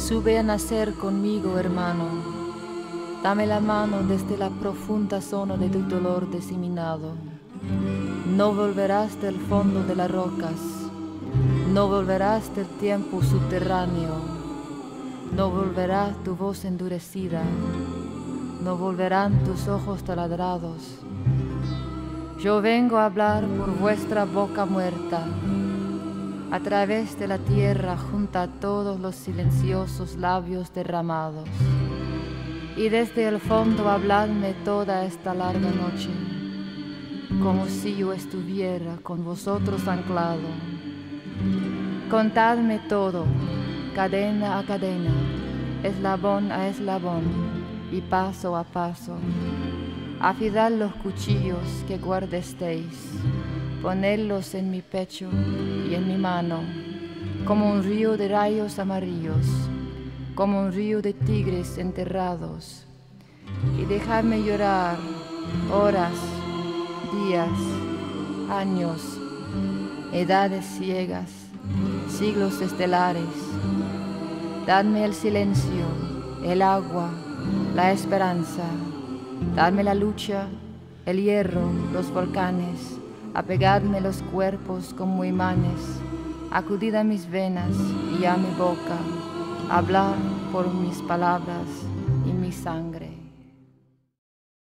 Sube a nacer conmigo, hermano. Dame la mano desde la profunda zona de tu dolor diseminado. No volverás del fondo de las rocas. No volverás del tiempo subterráneo. No volverá tu voz endurecida. No volverán tus ojos taladrados. Yo vengo a hablar por vuestra boca muerta, a través de la tierra junto a todos los silenciosos labios derramados. Y desde el fondo habladme toda esta larga noche, como si yo estuviera con vosotros anclado. Contadme todo, cadena a cadena, eslabón a eslabón y paso a paso. Afilad los cuchillos que guardesteis, ponedlos en mi pecho y en mi mano, como un río de rayos amarillos, como un río de tigres enterrados, y dejadme llorar horas, días, años, edades ciegas, siglos estelares. Dadme el silencio, el agua, la esperanza. Dadme la lucha, el hierro, los volcanes, apegadme los cuerpos como imanes, acudid a mis venas y a mi boca, hablar por mis palabras y mi sangre.